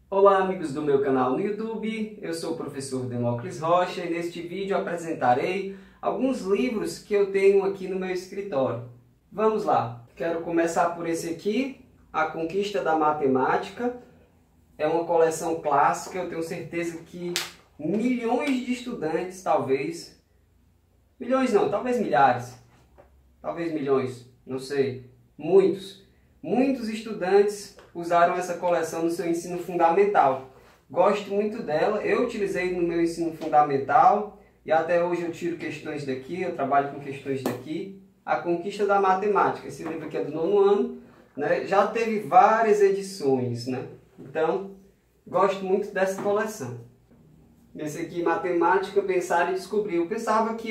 Olá amigos do meu canal no YouTube, eu sou o professor Demócles Rocha e neste vídeo apresentarei alguns livros que eu tenho aqui no meu escritório. Vamos lá, quero começar por esse aqui, A Conquista da Matemática. É uma coleção clássica, eu tenho certeza que milhões de estudantes, talvez, milhões não, talvez milhares, talvez milhões, não sei, muitos estudantes usaram essa coleção no seu ensino fundamental. Gosto muito dela, eu utilizei no meu ensino fundamental e até hoje eu tiro questões daqui, eu trabalho com questões daqui. A Conquista da Matemática, esse livro aqui é do 9º ano, né? Já teve várias edições, né? Então, gosto muito dessa coleção. Esse aqui, Matemática, Pensar e Descobrir. Eu pensava que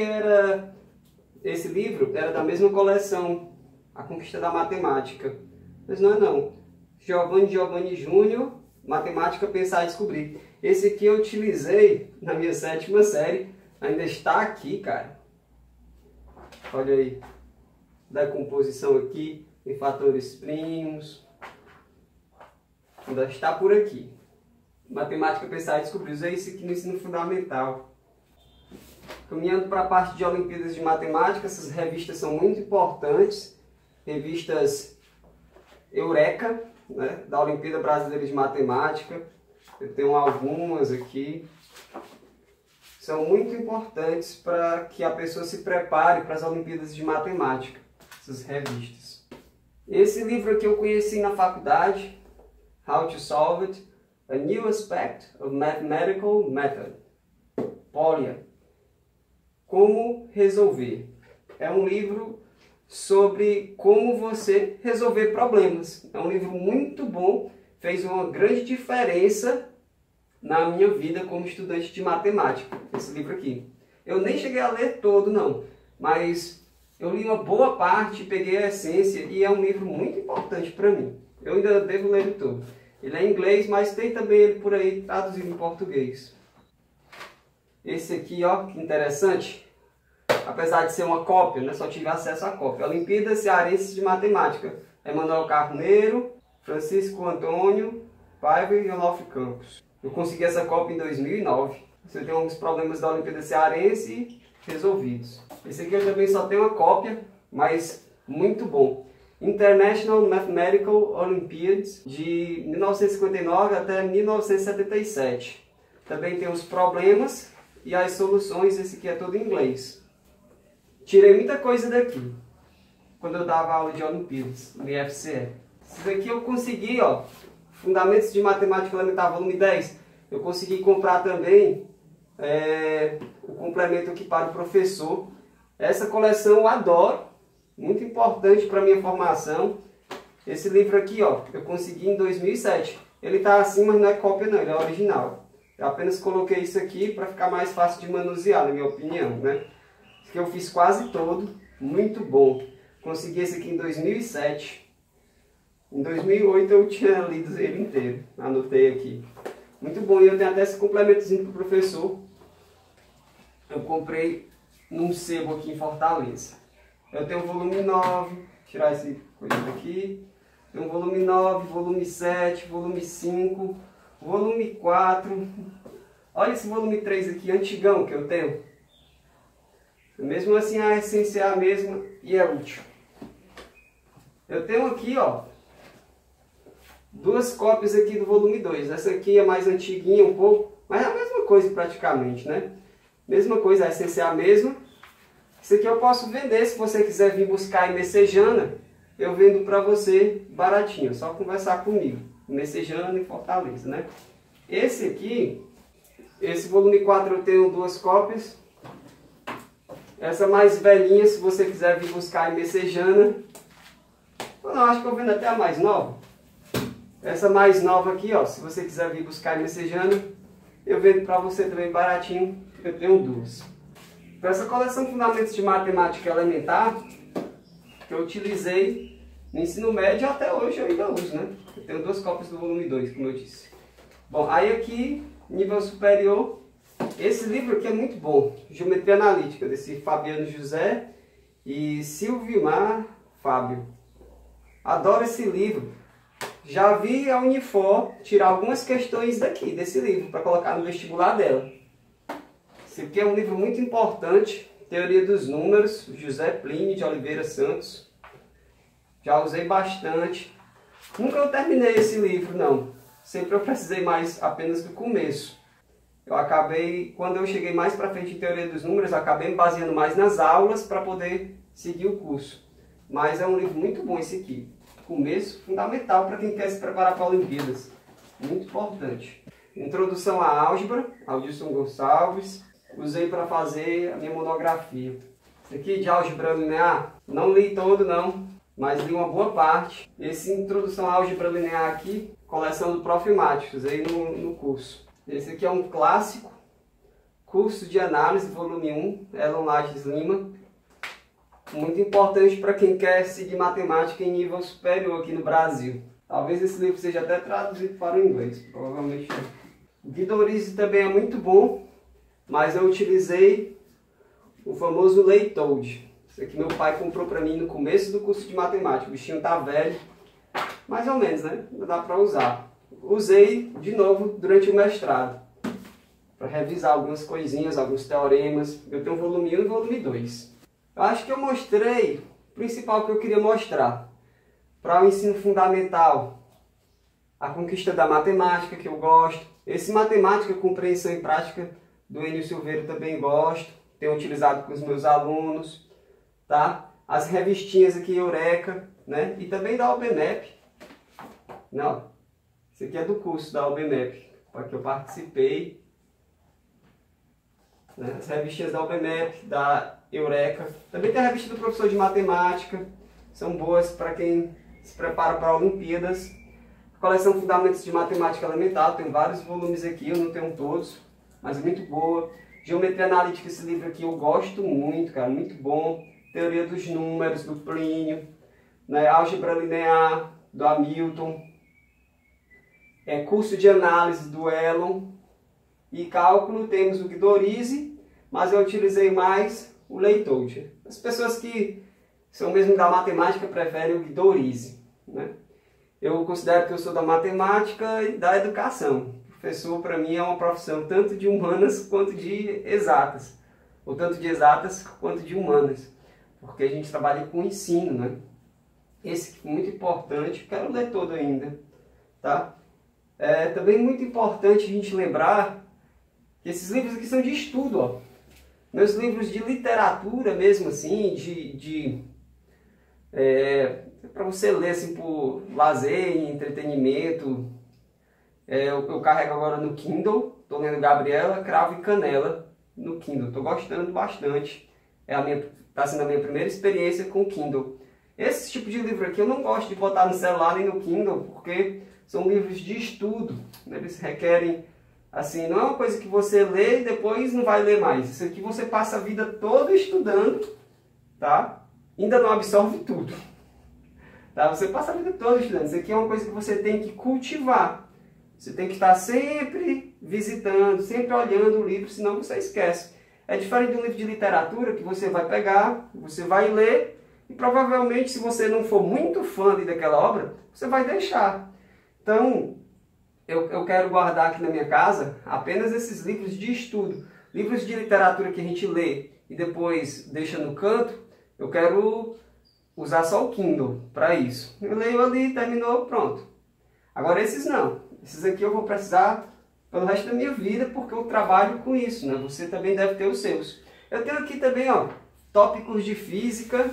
esse livro era da mesma coleção, A Conquista da Matemática, mas não é não. Giovanni Júnior, Matemática, Pensar e Descobrir. Esse aqui eu utilizei na minha 7ª série, ainda está aqui, cara. Olha aí, da composição aqui, em fatores primos, ainda está por aqui. Matemática, Pensar e Descobrir. Usei isso aqui no ensino fundamental. Caminhando para a parte de Olimpíadas de Matemática, essas revistas são muito importantes. Revistas Eureka, né, da Olimpíada Brasileira de Matemática. Eu tenho algumas aqui. São muito importantes para que a pessoa se prepare para as Olimpíadas de Matemática, essas revistas. Esse livro aqui eu conheci na faculdade, How to Solve It, A New Aspect of Mathematical Method, Polya. Como resolver. É um livro sobre como você resolver problemas. É um livro muito bom, fez uma grande diferença na minha vida como estudante de matemática, esse livro aqui. Eu nem cheguei a ler todo não, mas eu li uma boa parte, peguei a essência e é um livro muito importante para mim. Eu ainda devo ler ele todo. Ele é em inglês, mas tem também ele por aí traduzido em português. Esse aqui, ó, que interessante. Apesar de ser uma cópia, né, só tive acesso à cópia. Olimpíadas Cearenses de Matemática. Emanuel Carneiro, Francisco Antônio Paiva e Onofre Campos. Eu consegui essa cópia em 2009. Você tem alguns problemas da Olimpíada Cearense resolvidos. Esse aqui eu também só tenho uma cópia, mas muito bom. International Mathematical Olympiads, de 1959 até 1977. Também tem os problemas e as soluções, esse aqui é todo em inglês. Tirei muita coisa daqui, quando eu dava aula de Olimpíadas, no IFCE. Isso daqui eu consegui, ó, Fundamentos de Matemática Elementar, volume 10. Eu consegui comprar também o complemento aqui para o professor. Essa coleção eu adoro, muito importante para a minha formação. Esse livro aqui, ó, eu consegui em 2007. Ele está assim, mas não é cópia não, ele é original. Eu apenas coloquei isso aqui para ficar mais fácil de manusear, na minha opinião, né? Que eu fiz quase todo, muito bom. Consegui esse aqui em 2007. Em 2008 eu tinha lido ele inteiro, anotei aqui. Muito bom, e eu tenho até esse complementozinho para o professor. Eu comprei num sebo aqui em Fortaleza. Eu tenho o volume 9, tirar esse coisa daqui. Tenho o volume 9, volume 7, volume 5, volume 4. Olha esse volume 3 aqui, antigão que eu tenho. Mesmo assim a essência é a mesma e é útil. Eu tenho aqui, ó, duas cópias aqui do volume 2. Essa aqui é mais antiguinha um pouco, mas é a mesma coisa praticamente, né? Mesma coisa, a essência é a mesma. Isso aqui eu posso vender, se você quiser vir buscar em Messejana, eu vendo para você baratinho, só conversar comigo. Messejana em Fortaleza, né? Esse aqui, esse volume 4 eu tenho duas cópias. Essa mais velhinha, se você quiser vir buscar em Messejana. Eu não, acho que eu vendo até a mais nova. Essa mais nova aqui, ó, se você quiser vir buscar em Messejana, eu vendo para você também baratinho. Eu tenho duas. Para essa coleção Fundamentos de Matemática Elementar, que eu utilizei no ensino médio, até hoje eu ainda uso, né? Eu tenho duas cópias do volume 2, como eu disse. Bom, aí aqui, nível superior. Esse livro aqui é muito bom, Geometria Analítica, desse Fabiano José e Silvimar Fábio. Adoro esse livro. já vi a Unifor tirar algumas questões daqui, desse livro, para colocar no vestibular dela. Esse aqui é um livro muito importante, Teoria dos Números, José Plínio de Oliveira Santos. Já usei bastante. Nunca eu terminei esse livro, não. Sempre eu precisei mais apenas do começo. Eu acabei, quando eu cheguei mais para frente em Teoria dos Números, eu acabei me baseando mais nas aulas para poder seguir o curso. Mas é um livro muito bom esse aqui. Começo fundamental para quem quer se preparar para Olimpíadas. Muito importante. Introdução à Álgebra, Aldilson Gonçalves. Usei para fazer a minha monografia. Esse aqui de Álgebra Linear, não li todo não, mas li uma boa parte. Esse Introdução à Álgebra Linear aqui, coleção do Prof. Matos, usei no curso. Esse aqui é um clássico, Curso de Análise, volume 1, Elon Lages Lima. Muito importante para quem quer seguir matemática em nível superior aqui no Brasil. Talvez esse livro seja até traduzido para o inglês, provavelmente não. O Guidorize também é muito bom, mas eu utilizei o famoso Leitold. Esse aqui meu pai comprou para mim no começo do curso de matemática. O bichinho tá velho, mais ou menos, né? Não dá para usar. Usei de novo durante o mestrado, para revisar algumas coisinhas, alguns teoremas. Eu tenho o volume 1 e o volume 2. Eu acho que eu mostrei o principal que eu queria mostrar. Para o ensino fundamental, a conquista da matemática, que eu gosto. Esse Matemática, Compreensão e Prática, do Enio Silveira, também gosto. Tenho utilizado com os meus alunos. Tá? As revistinhas aqui, Eureka, né? E também da OBMEP. Não, esse aqui é do curso da OBMEP, para que eu participei. As revistinhas da OBMEP, da Eureka. Também tem a revista do professor de matemática. São boas para quem se prepara para Olimpíadas. A coleção Fundamentos de Matemática Elementar. Tem vários volumes aqui, eu não tenho todos, mas é muito boa. Geometria Analítica, esse livro aqui eu gosto muito, cara, muito bom. Teoria dos Números, do Plínio. Né? Álgebra Linear, do Hamilton. Curso de Análise, do Elon. E cálculo, temos o Guidorize, mas eu utilizei mais o Leitold. As pessoas que são mesmo da matemática preferem o Guidorize, né? Eu considero que eu sou da matemática e da educação. Professor, para mim, é uma profissão tanto de humanas quanto de exatas. Ou tanto de exatas quanto de humanas. Porque a gente trabalha com ensino, né? Esse é muito importante, quero ler todo ainda, tá? É também muito importante a gente lembrar que esses livros aqui são de estudo, ó. Meus livros de literatura mesmo assim, para você ler assim por lazer e entretenimento. Eu carrego agora no Kindle, estou lendo Gabriela, Cravo e Canela no Kindle, estou gostando bastante. Tá sendo a minha primeira experiência com o Kindle. Esse tipo de livro aqui eu não gosto de botar no celular nem no Kindle, porque são livros de estudo, né? Eles requerem, assim, não é uma coisa que você lê e depois não vai ler mais. Isso aqui você passa a vida toda estudando, tá? Ainda não absorve tudo, tá? Você passa a vida toda estudando. Isso aqui é uma coisa que você tem que cultivar. Você tem que estar sempre visitando, sempre olhando o livro, senão você esquece. É diferente de um livro de literatura que você vai pegar, você vai ler e provavelmente, se você não for muito fã daquela obra, você vai deixar. Então, eu quero guardar aqui na minha casa apenas esses livros de estudo. Livros de literatura que a gente lê e depois deixa no canto, eu quero usar só o Kindle para isso. Eu leio ali, terminou, pronto. Agora esses não. Esses aqui eu vou precisar pelo resto da minha vida, porque eu trabalho com isso, né? Você também deve ter os seus. Eu tenho aqui também, ó, tópicos de física.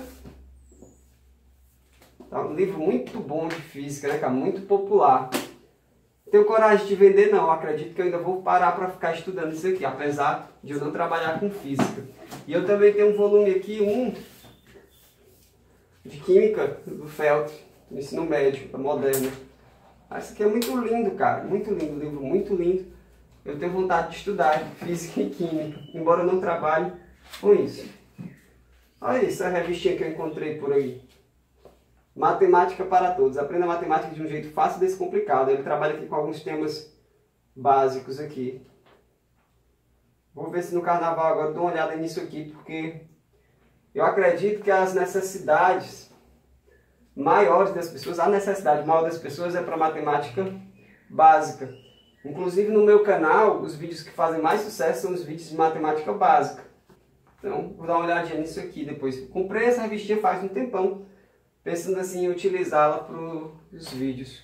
Tá, um livro muito bom de física, né, cara? Muito popular. Tenho coragem de vender, não. Eu acredito que eu ainda vou parar para ficar estudando isso aqui, apesar de eu não trabalhar com física. E eu também tenho um volume aqui, de Química, do Felt, do ensino médio, da Moderna. Esse aqui é muito lindo, cara. Muito lindo, livro muito lindo. Eu tenho vontade de estudar Física e Química, embora eu não trabalhe com isso. Olha essa revistinha que eu encontrei por aí. Matemática para Todos. Aprenda matemática de um jeito fácil e descomplicado. Ele trabalha aqui com alguns temas básicos aqui. Vou ver se no carnaval agora dou uma olhada nisso aqui, porque eu acredito que as necessidades maiores das pessoas, a necessidade maior das pessoas é para matemática básica. Inclusive no meu canal, os vídeos que fazem mais sucesso são os vídeos de matemática básica. Então, vou dar uma olhadinha nisso aqui depois. Comprei essa revistinha faz um tempão, pensando assim em utilizá-la para os vídeos.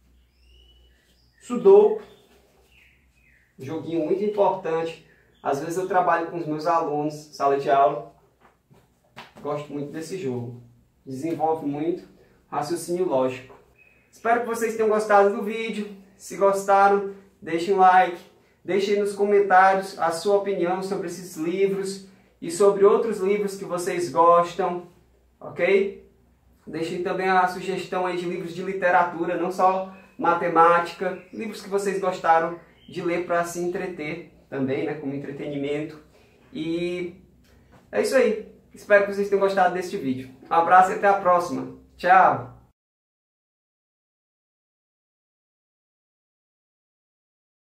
Sudoku, joguinho muito importante. Às vezes eu trabalho com os meus alunos, sala de aula. Gosto muito desse jogo. Desenvolve muito raciocínio lógico. Espero que vocês tenham gostado do vídeo. Se gostaram, deixem um like. Deixem nos comentários a sua opinião sobre esses livros e sobre outros livros que vocês gostam, ok? Deixem também a sugestão aí de livros de literatura, não só matemática, livros que vocês gostaram de ler para se entreter também, né, como entretenimento. E é isso aí. Espero que vocês tenham gostado deste vídeo. Um abraço e até a próxima. Tchau!